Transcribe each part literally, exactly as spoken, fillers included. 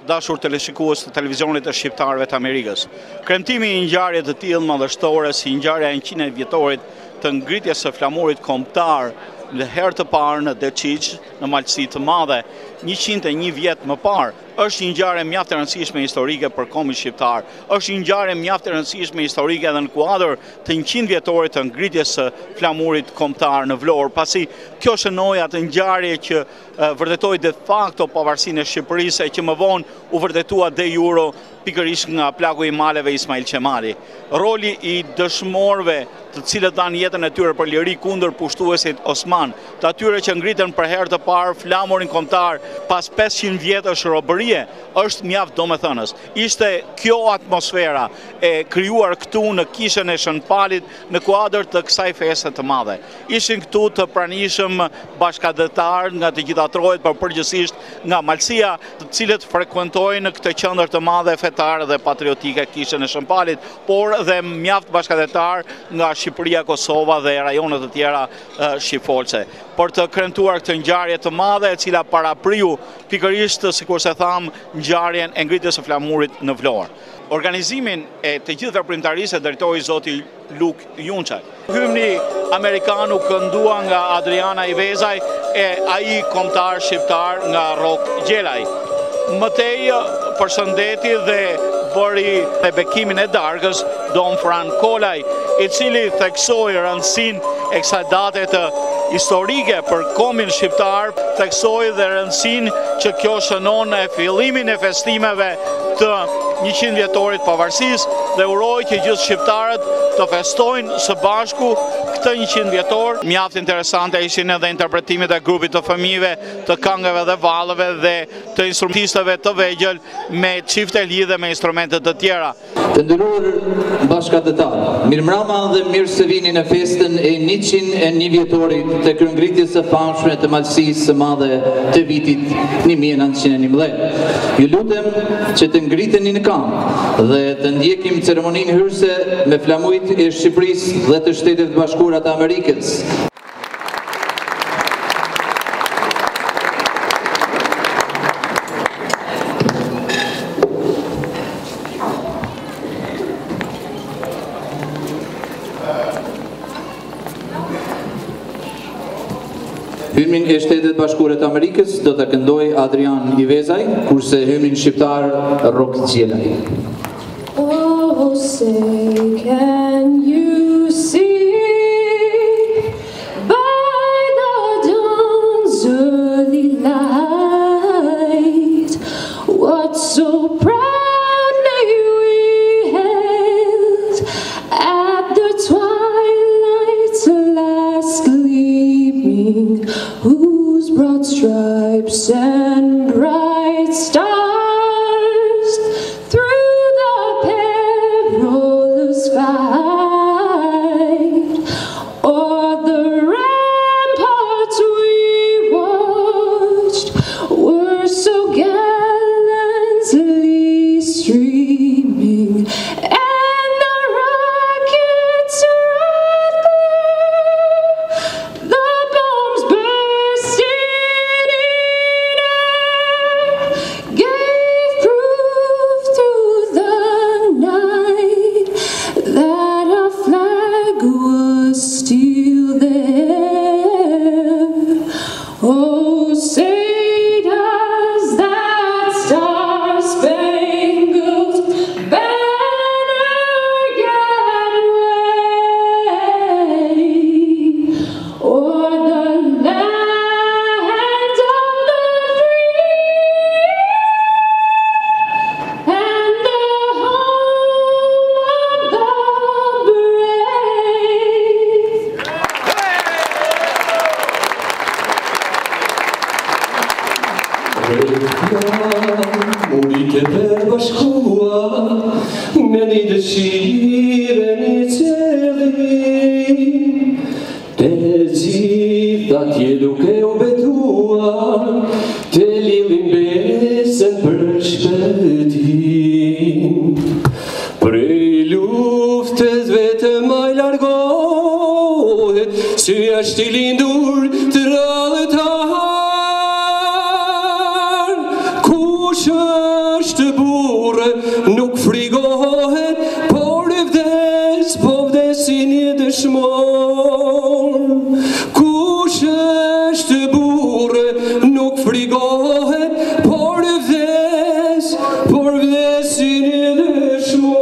dashur teleshikues të televizionit të shqiptarëve të Amerikës. Kremtimi i ngjarje të tillë madhështore si ngjarja e njëqind vjetorit të ngritjes së flamurit kombëtar në herë të parë në Deqiq, në Malësi të Madhe, njëqind e një vjet më parë, është një ngjarje mjaft e rëndësishme historike për kombin shqiptar. Është një ngjarje mjaft e rëndësishme historike edhe në kuadër të njëqind vjetorit të ngritjes së flamurit kombëtar në Vlorë, pasi kjo shënoja të ngjarje që uh, vërtetoi de facto pavarësinë e Shqipërisë e që më vonë u vërtetua de jure pikërisht nga plaku i maleve Ismail Qemali. Roli i dëshmorëve të cilët dhanë jetën e tyre për liri kundër pushtuesit Osman, të atyre që ngritën për herë të parë flamurin kombëtar pas pesëqind vjetësh robërie, është mjaft domethënës. Ishte kjo atmosfera e krijuar këtu në kishën e Shënpalit në kuadër të kësaj feste të madhe. Ishin këtu të pranishëm bashkëdhetar nga të gjitha trojet, por përgjithsisht nga Malësia, të cilët frekuentojnë këtë qendër të madhe fetare dhe patriotike kishën e Shëmpalit, por dhe mjaft bashkëdhetar nga Shqipëria, Kosova dhe rajonet të tjera uh, shqifolse. Për të kremtuar këtë ngjarje të madhe e cila parapriu pikërisht, sikur se tham, ngjarjen e ngritjes së flamurit në Vlorë. Organizimin e të gjithë veprimtarisë e drejtoi zoti Luk Junçaj. Hymni amerikanu këndua nga Adriana Ivezaj e ai kombëtar shqiptar nga Rok Gjelaj. Mëtej përshëndeti dhe bëri e bekimin e darkës Don Fran Kolaj, i cili theksoi rëndësinë e kësaj date të historike për kombin shqiptar, theksoi dhe rëndësinë që kjo shënon e fillimin e festimeve të njëqind vjetorit pavarësisë dhe uroj që gjithë shqiptarët të festojnë së bashku këtë njëqind vjetor. Mjaft interesante ishin edhe interpretimet e grupit të fëmijëve, të këngëve dhe vallëve dhe të instrumentistëve të vegjël me çifte lidhe me instrumente të tjera. Të nderuar bashkëdhetar, mirëmbrëma dhe mirë se vini në festën e njëqind e një vjetorit të kryengritjes së famshme të Malësisë së Madhe të vitit një mijë e nëntëqind e njëmbëdhjetë. Ju lutem që të ngriteni në këmbë dhe të ndjekim ceremoninë hyrëse me flamujt e Shqipërisë dhe të Shtetet Bashkuara të Amerikës. Hymnin e Shtetet Bashkuara të Amerikës do të këndoj Adrian Ivezaj, kurse hymnin shqiptar Rok Gjelaj. Oh, say can you see by the dawn's early light what so proudly we hailed at the twilight's last gleaming, whose broad stripes and bright stars through the perilous fight o'er the ramparts we watched were so gallantly streaming, and the rockets red glare, the bombs bursting in air, gave proof through the night that our flag was still there. Oh, say does that star-spangled banner yet wave o'er the land of the free and the home of the brave. Urite për bashkua me një dëshire një qeli, të gjitha tje duke u betuar, të lidhin besën për shpëtim. Prej luftës vetëm ai largohet, sy është i lindur të rallëtar, kush është burë nuk frigohet, por e vdes, po vdesin i dëshmor. Kush është burë nuk frigohet, por e vdes, por vdesin i dëshmor.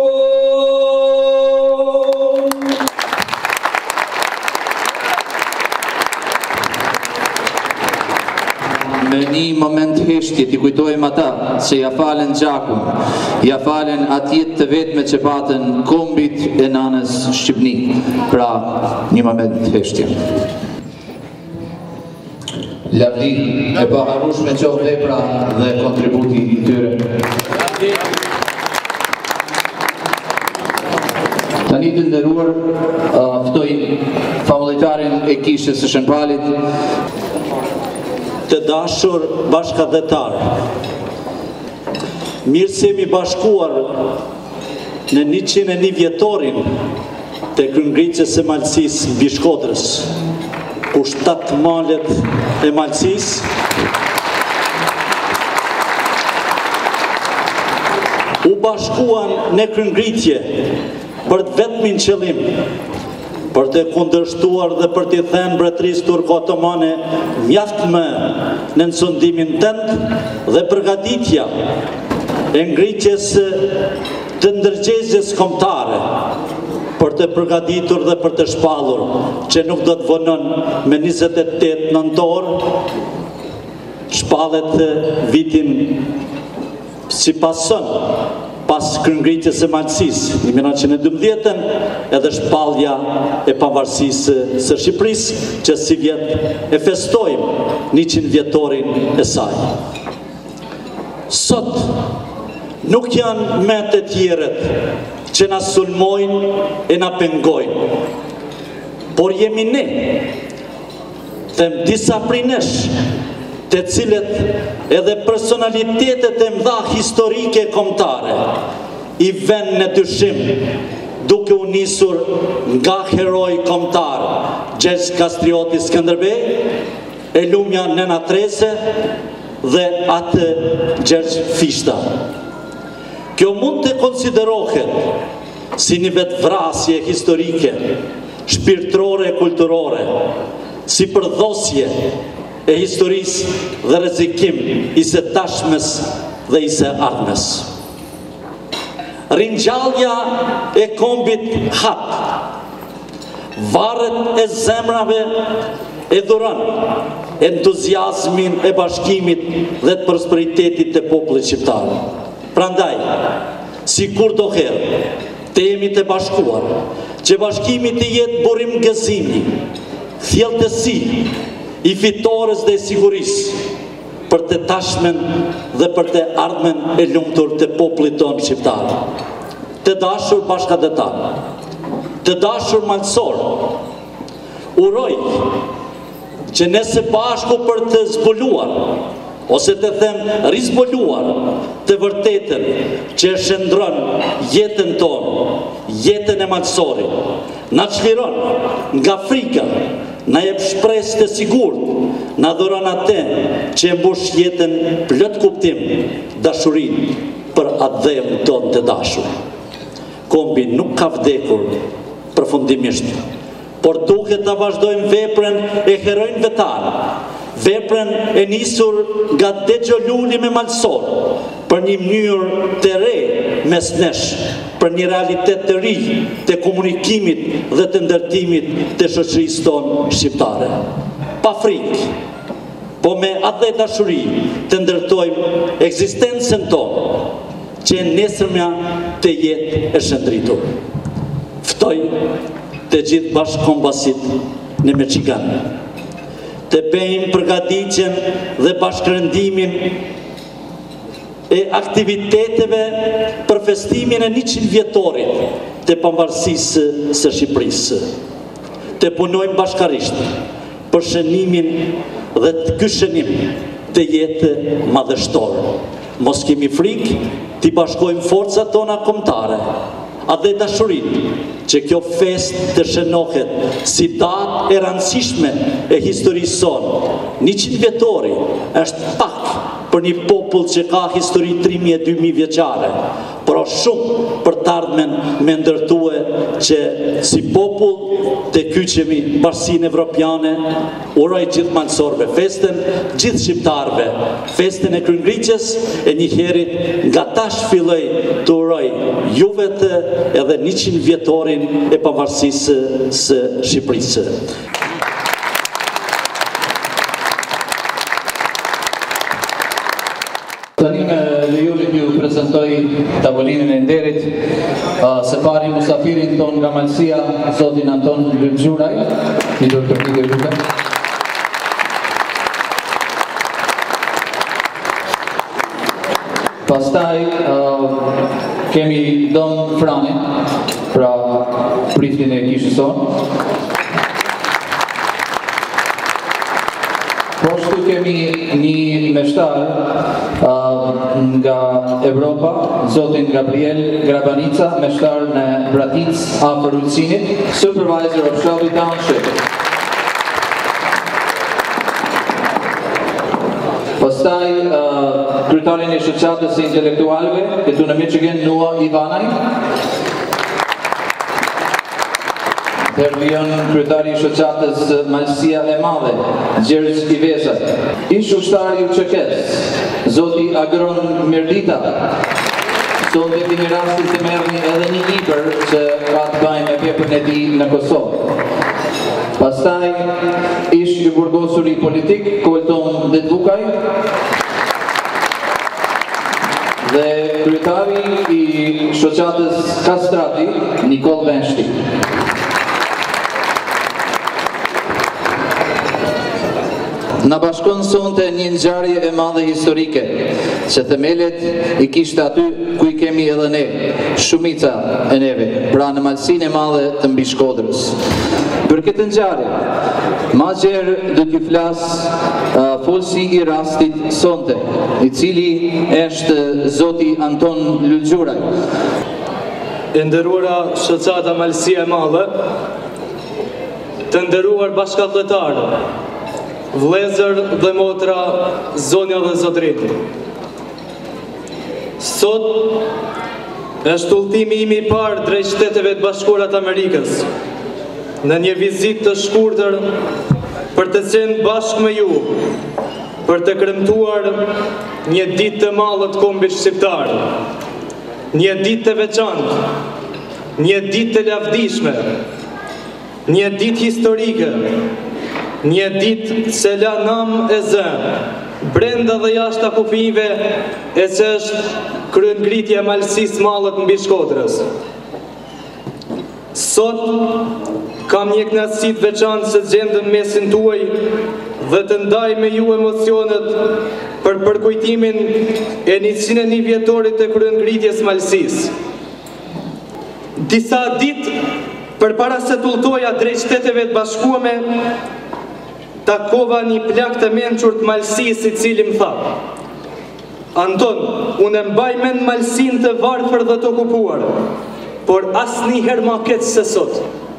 Me një moment heshtje t'i kujtojmë ata që ja falen gjakun, ja falen atjet të vetme që patën kombit e nanës Shqipni. Pra, një moment heshtje. Lavdi e paharrueshme qoftë vepra dhe kontributi i tyre. Tani të nderuar, ftoj famuletarin e kishës së Shëmpalit. Të dashur bashkëdhetar, mirë se jemi bashkuar në njëqind e një vjetorin të kryengritjes së Malësisë mbi Shkodrës, ku shtatë malet e Malësisë u bashkuan në kryengritje për të vetmin qëllim, për të kundërshtuar dhe për t'i thënë mbretërisë turko-otomane mjaft më në nësundimin tënd dhe përgatitja e ngritjes të ndërgjegjës kombëtare për të përgatitur dhe për të shpallur që nuk do të vonon me njëzet e tetë nëntor, shpallet vitin si pason pas kryengritjes së Malësisë në një mijë e dymbëdhjetë edhe shpallja e pavarësisë së Shqipërisë që si vjet e festojmë njëqind vjetorin e saj. Sot nuk janë me të tjerët që na sulmojnë e na pengojnë, por jemi ne, them disa prej nesh, të cilët edhe personalitetet e mëdha historike kombëtare i vënë në dyshim duke u nisur nga heroi kombëtar Gjergj Kastrioti Skënderbej, Elumja Nena Trese dhe atë Gjergj Fishta. Kjo mund të konsiderohet si një vetvrasje historike, shpirtërore e kulturore, si përdhosje e historisë dhe rrezikim i së tashmes dhe i së ardhmes. Ringjallja e kombit hap, varret e zemrave e dhuron entuziazmin e bashkimit dhe të prosperitetit të popullit shqiptar. Prandaj, si kur do herë, të jemi të bashkuar, që bashkimi të jetë burim gëzimi, thjelltësi, i fitores dhe sigurisë për të tashmen dhe për të ardhmen e lumtur të popullit tonë shqiptar. Të dashur bashkëdhetar, të dashur malësor, uroj që ne së bashku për të zbuluar, ose të them rizbuluar të vërtetën që e shëndron jetën tonë, jetën e malësorit, na çliron nga frika, na jep shpresë të sigurt, na dhuron atë që e mbush jetën plot kuptim, dashurinë për atë dheun tonë të dashur. Kombi nuk ka vdekur përfundimisht, por duhet ta vazhdojmë veprën e heroinëve tanë, veprën e nisur nga Dexho Luli me Malësor, për një mënyrë të re mes nesh, për një realitet të ri të komunikimit dhe të ndërtimit të shoqërisë tonë shqiptare. Pa frikë, po me atë dashuri të ndërtojmë ekzistencën tonë, që e nesërmja të jetë e shëndritur. Ftoj të gjithë bashkëkombasit në Michigan, të bëjmë përgatitjen dhe bashkërëndimin e aktiviteteve për festimin e njëqind vjetorit të pavarësisë së Shqipërisë. Të punojmë bashkarisht për shënimin dhe të ky shënim të jetë madhështor. Mos kemi frikë t'i bashkojmë forcat tona kombëtare, a dhe dashurin që kjo fest të shënohet si datë e rëndësishme e historisë sonë. njëqind vjetori është pak për një popull që ka histori tre mijë e dy mijë vjeçare, por shumë për të ardhmen me ndërtue që si popull të kyqemi bashkësinë evropiane. Uroj gjithë malësorve festën, gjithë shqiptarve festën e Kryengritjes, e një herit nga tash filloj të uroj juve të edhe njëqind vjetorin e pavarësisë së Shqipërisë. Tani me lejurit ju prezentoj tavolinën e nderit, së pari musafirin ton nga Malësia, zotin Anton Lulxhuraj, një dorë për një luka. Pastaj kemi Don Frani, pra priftin e kishës tonë. Poshtu kemi një meshtar nga Evropa, zotin Gabriel Grabanica, meshtar në Bratic, afër Ulcinit, supervisor of Shelby Township. Pastaj kryetarin e shoqatës së intelektualëve këtu në Michigan, Noah Ivanaj. Hervion kryetari i shoqatës Malësia e Madhe, Gjergj Iveza. Ish ushtari i U Q K-s, zoti Agron Mirdita. Sonde kemi rastin të merrni edhe një libër që ka të bëjë me veprën e tij në Kosovë. Pastaj ish i burgosur i politik Kolton Detvukaj dhe kryetari i shoqatës Kastrati Nikol Venshti. Na bashkon sonte një ngjarje e madhe historike, që themelet i kishte aty ku i kemi edhe ne, shumica e neve, pra në Malësinë e Madhe të mbi Shkodrës. Për këtë ngjarje, ma gjerë do t'ju flas uh, folsi i rastit sonte, i cili është zoti Anton Lulxhuraj. E nderuara shoqata Malësia e Madhe, të nderuar bashkëdhëtarë, vëllezër dhe motra, zonja dhe zotërinj. Sot është udhëtimi im i parë drejt Shteteve të Bashkuara të Amerikës, në një vizitë të shkurtër për të qenë bashkë me ju, për të kremtuar një ditë të madhe të kombit shqiptar, një ditë të veçantë, një ditë të lavdishme, një ditë historike, një ditë se la nam e zë, brenda dhe jashta kufive, e që është kryengritja e Malësisë Madhe të mbi Shkodrës. Sot kam një kënaqësi të veçantë se gjendem mesin tuaj dhe të ndaj me ju emocionet për përkujtimin e njëqind e një vjetorit të kryengritjes Malësisë. Disa ditë përpara se të udhtoja drejt Shteteve të Bashkuara, takova një plak të mençur të Malësisë, i cili më tha: Anton, unë mbaj mend Malësinë të varfër dhe të okupuar, por asnjëherë më keq se sot.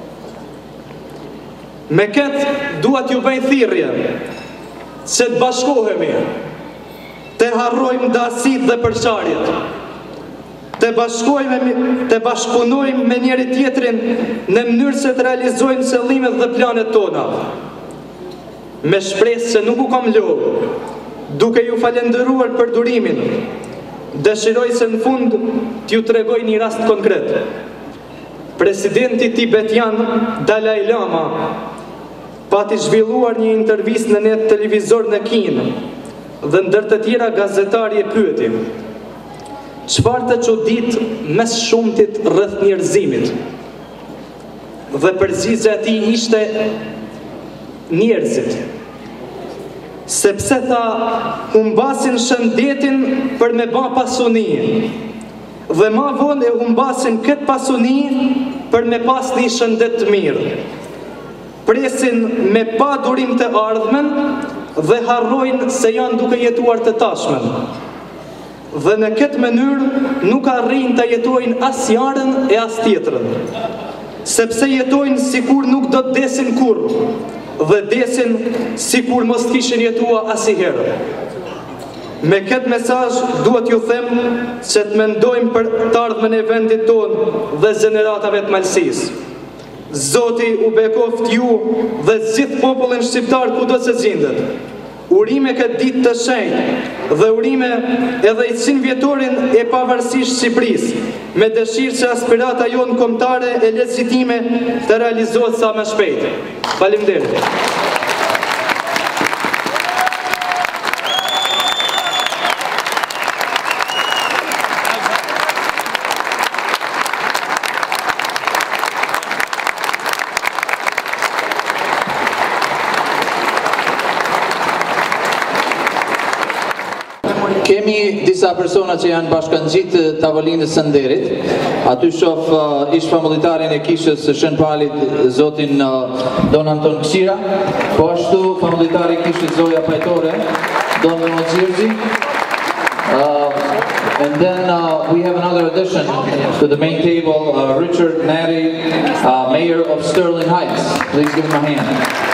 Me këtë dua t'ju bëj thirrje që të bashkohemi, të harrojmë dasit dhe përçarjet, të bashkojmë, të bashkëpunojmë me njëri tjetrin në mënyrë se të realizojmë qëllimet dhe planet tona. Me shpresë që nuk u kam lodhë, duke ju falenderuar për durimin, dëshiroj se në fund t'ju tregoj një rast konkret. Presidenti tibetian Dalai Lama pati zhvilluar një intervistë në net televizor në Kinë, dhe ndër të tjera gazetari e pyeti: çfarë të çudit mes shumtit rreth njerëzimit? Dhe përgjigjja e tij ishte: njerëzit. Sepse tha, humbasin shëndetin për me ba pasuni, dhe ma vonë e humbasin këtë pasuni për me pas një shëndet të mirë. Presin me pa durim të ardhmen dhe harrojnë se janë duke jetuar të tashmen. Dhe në këtë mënyrë nuk arrin të jetojnë as jarën e as tjetrën, sepse jetojnë sikur nuk do të desin kurrë, dhe desin si kur mos kishin jetua asiherë. Me këtë mesazh duhet ju them se të mendojmë për të ardhmen e vendit tonë dhe zëneratave të Malësisë. Zoti u bekoft ju dhe gjithë popullin shqiptar kudo se gjendet. Urime këtë ditë të shenjtë dhe urime edhe i qind vjetorin e pavarësisë Shqipërisë, me dëshirë që aspirata jonë kombëtare e legjitime të realizohet sa më shpejt. Faleminderit. Kemi disa persona që janë bashkangjitë tavolinës së nderit. Aty shoh uh, ish famulitarin e kishës së Shën Palit, zotin uh, Don Anton Këshira, po ashtu famulitari i kishës Zoja Pajtore, Don Mojxhirxhi. Uh, and then uh, we have another addition to the main table, uh, Richard Natty, uh, Mayor of Sterling Heights. Please give him a hand.